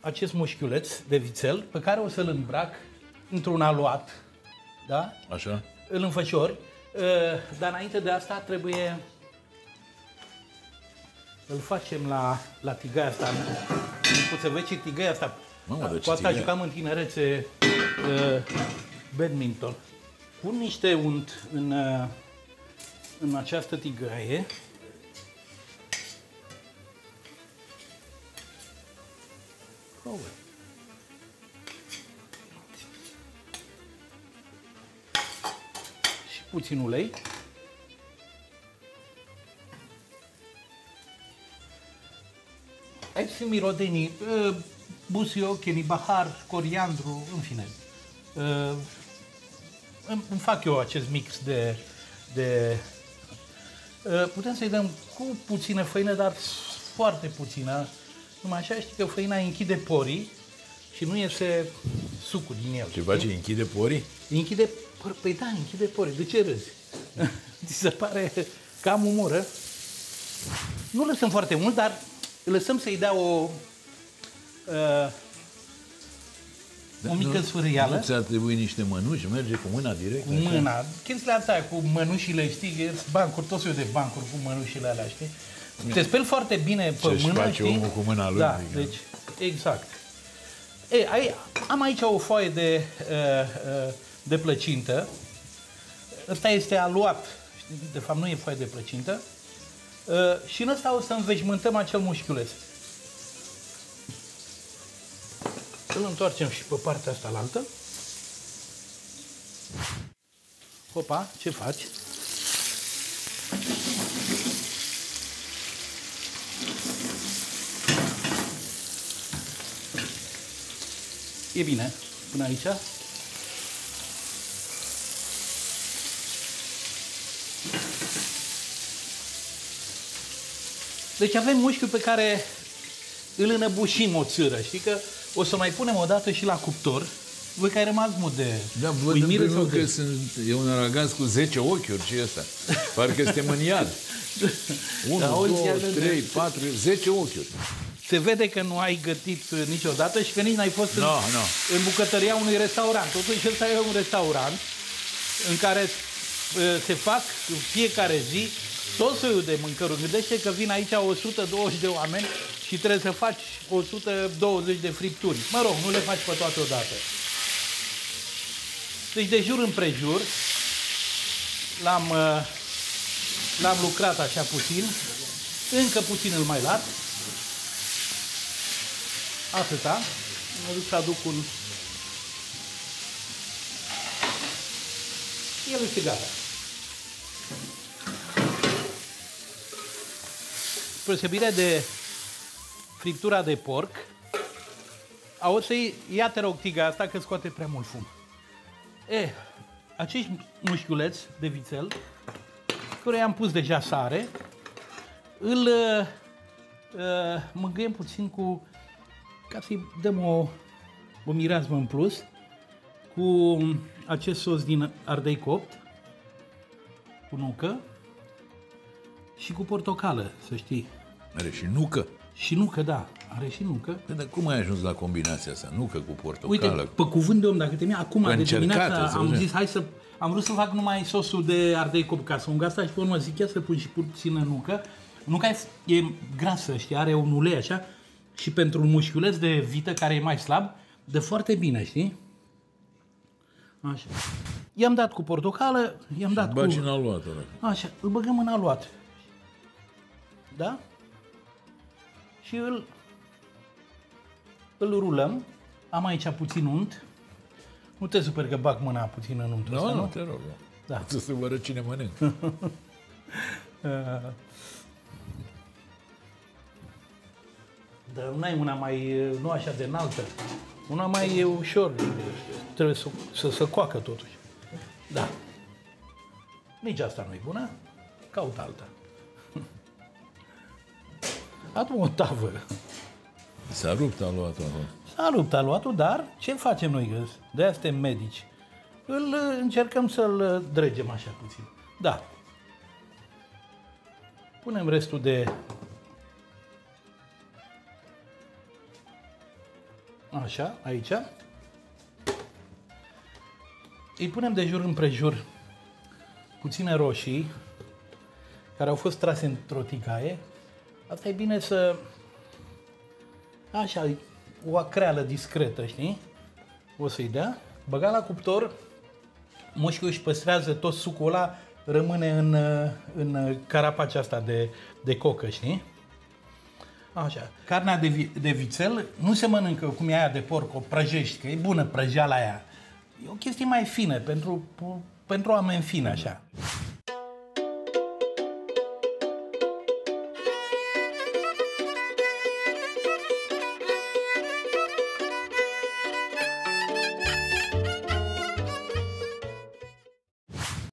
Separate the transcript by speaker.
Speaker 1: acest mușchiuleț de vițel pe care o să-l îmbrac într-un aluat, da?
Speaker 2: Așa.
Speaker 1: Îl înfășori, dar înainte de asta trebuie îl facem la tigaia asta. Să vezi ce tigaia asta.
Speaker 2: Mamă,
Speaker 1: Cu asta jucam în tinerețe badminton. Pun niște unt în această tigaie. Și puțin ulei. Aici sunt mirodenii, busuioc, bahar, coriandru, în fine. Îmi fac eu acest mix de putem să-i dăm cu puțină făină, dar foarte puțină. Numai așa știi că făina închide porii și nu iese sucul din el.
Speaker 2: Ce face? Închide porii?
Speaker 1: Închide, păi da, închide porii. De ce râzi? Ți se pare că am umoră? Nu lăsăm foarte mult, dar lăsăm să-i dea o mică sfârâială.
Speaker 2: Nu ți-ar trebui niște mănuși? Merge cu mâna direct?
Speaker 1: Cu mâna. Chestiile astea cu mănușile, știi, bancuri, tot soiul de bancuri cu mănușile alea, știi? Te speli foarte bine pe
Speaker 2: Ce-și
Speaker 1: mână,
Speaker 2: face
Speaker 1: știi?
Speaker 2: omul cu mâna lui.
Speaker 1: Da,
Speaker 2: adică.
Speaker 1: deci, exact. Am aici o foaie de plăcintă. Ăsta este aluat. De fapt, nu e foaie de plăcintă. Și în ăsta o să înveșmântăm acel mușchiuleț. Îl întoarcem și pe partea asta la altă. Hopa, ce faci? E bine, până aici. Deci avem mușchiul pe care îl înăbușim o țâră, știi că o să mai punem o dată și la cuptor. Voi că ai rămas mult de
Speaker 2: Da, văd în primul că e un aragaz cu 10 ochiuri, ce e ăsta? Parcă este mâniad. 1, 2, 3, 4, 10 ochiuri.
Speaker 1: Se vede că nu ai gătit niciodată și că nici n-ai fost în bucătăria unui restaurant. Totuși ăsta e un restaurant în care se fac în fiecare zi tot soiul de mâncăruri. Gândește că vin aici 120 de oameni și trebuie să faci 120 de fripturi. Mă rog, nu le faci pe toate odată. Deci de jur împrejur l-am lucrat așa puțin. Încă puțin îl mai lat. Atâta. Mă duc să aduc un... El este gata. Spre de friptura de porc, o să-i ia, te rog, tiga asta că scoate prea mult fum. Acești mușchiuleți de vițel, care i-am pus deja sare, îl mângâiem puțin cu, ca să-i dăm o mireasmă în plus, cu acest sos din ardei copt, cu nucă și cu portocală, să știi.
Speaker 2: Are și nucă?
Speaker 1: Și nucă, da. Are și nucă.
Speaker 2: Dar cum ai ajuns la combinația asta? Nucă cu portocală?
Speaker 1: Uite, pe cuvânt de om, dacă te acum de dimineața am zis, am vrut să fac numai sosul de ardei copt ca să ungă asta și pe urmă zic, ia să pun și puțină nucă. Nuca e grasă, știi, are un ulei așa și pentru un mușchiuleț de vită care e mai slab, dă foarte bine, știi? Așa. I-am dat cu portocală, i-am dat cu...
Speaker 2: Bagi în aluat.
Speaker 1: Așa, îl băgăm în aluat. Da? Și îl rulăm. Am aici puțin unt. Nu te super că bag mâna puțin în untul ăsta, nu?
Speaker 2: Nu, te rog.
Speaker 1: Da.
Speaker 2: Să vă arăt cine mănânc.
Speaker 1: Dar nu ai una mai, nu așa de înaltă. Una mai e ușor. Trebuie să se coacă totuși. Da. Nici asta nu e bună. Caut alta. Adu o tavă.
Speaker 2: S-a rupt aluatul.
Speaker 1: S-a rupt aluatul, dar ce facem noi? De-aia suntem medici. Îl încercăm să-l dregem așa puțin. Da. Punem restul de Așa, aici. Îi punem de jur împrejur puține roșii care au fost trase într-o tigaie. Asta e bine să... Așa, o acreală discretă, știi? O să-i dea. Băga la cuptor, mușchiul își păstrează tot sucul ăla, rămâne în carapacea asta de cocă, știi? Așa. Carnea de vițel nu se mănâncă cum e aia de porc, o prăjești, că e bună prăjeala aia. E o chestie mai fină, pentru oameni fini, așa.